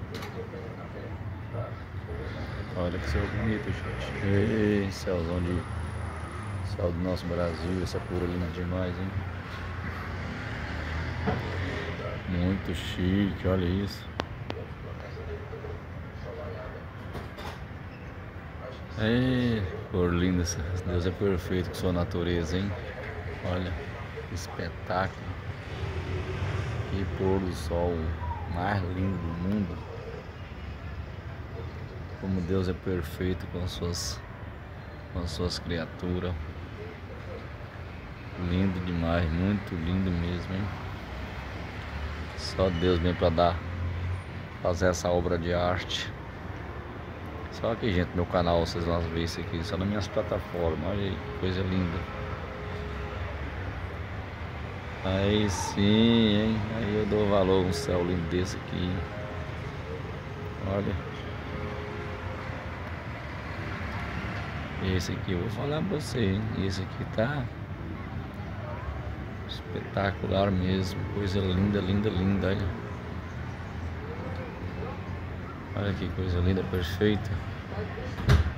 Olha que céu bonito, gente. Ei, céuzão de... Céu do nosso Brasil, essa cor linda demais, hein? Muito chique, olha isso. É, cor linda, Deus é perfeito com sua natureza, hein? Olha, que espetáculo. Que pôr do sol mais lindo do mundo. Como Deus é perfeito com as suas criaturas. Lindo demais, muito lindo mesmo, hein? Só Deus mesmo para fazer essa obra de arte. Só aqui, gente, no meu canal vocês vão ver isso aqui, só nas minhas plataformas. Olha aí, que coisa linda. Aí sim, hein? Aí eu dou valor a um céu lindo desse aqui. Olha. Esse aqui eu vou falar pra você, hein? Esse aqui tá espetacular mesmo. Coisa linda, linda, linda. Olha. Olha que coisa linda, perfeita.